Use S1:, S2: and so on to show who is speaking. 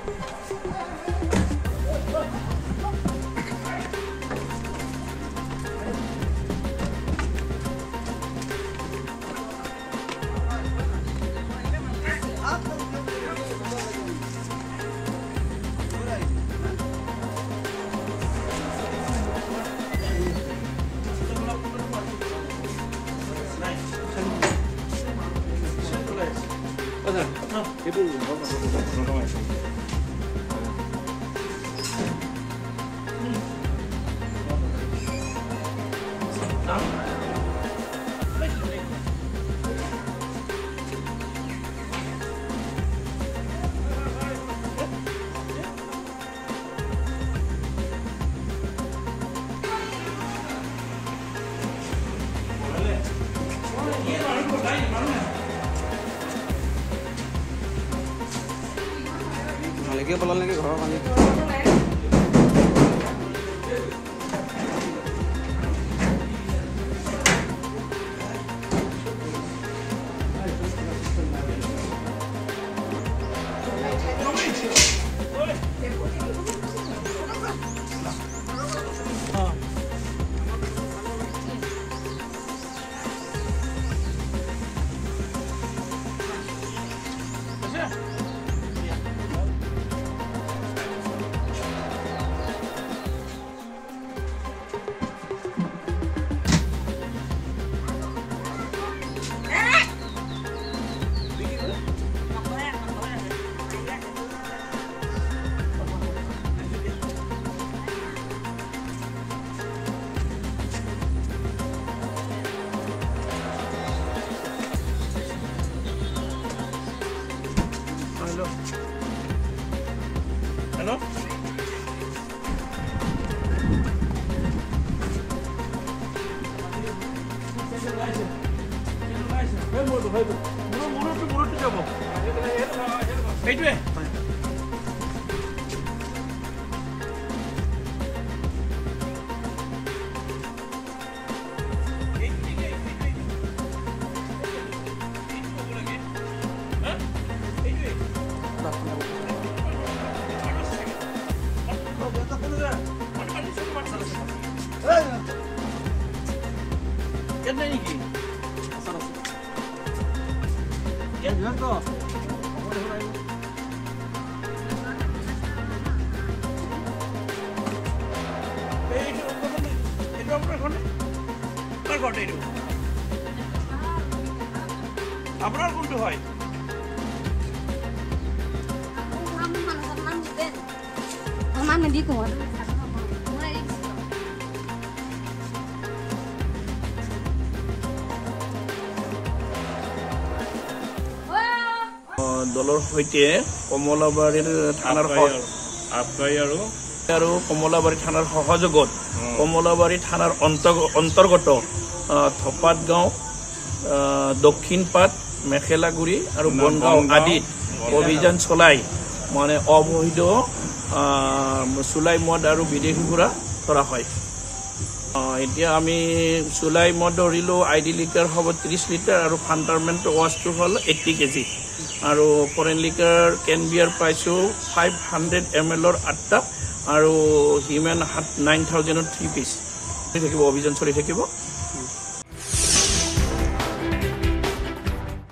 S1: মালিকে পলাল নেকি ঘৰৰ মালিক
S2: Hello? আপনার কোনটা হয়
S3: আমার নদী কুমার
S2: দলৰ সৈতে কমলাবাৰীৰ থানাৰ আৰু কমলাবাৰী থানাৰ সহযোগত কমলাবাৰী থানাৰ অন্তৰ্গত থপাত গাঁও দক্ষিণ পাট মেখেলাগুৰি আৰু বনগাঁও আদিত অভিযান চলাই মানে অবৈধ চুলাই মদ আৰু বিদেশী সুৰা ধৰা হয় এতিয়া আমি চুলাই মদ ধৰিলোঁ আইডি লিটাৰ হ'ব 30 লিটাৰ আৰু ফাণ্ডামেণ্ট ৱাছটো হ'ল 80 কেজি আৰু ফৰেন লিটাৰ কেন বিয়াৰ পাইছোঁ 500 ml 8টা আৰু হিউমেন 9000 3 পিচ থাকিব অভিযান চলি থাকিব